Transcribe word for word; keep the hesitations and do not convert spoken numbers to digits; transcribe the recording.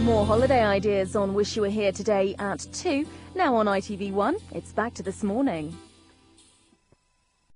More holiday ideas on Wish You Were Here Today at two. Now on I T V one, it's back to this morning.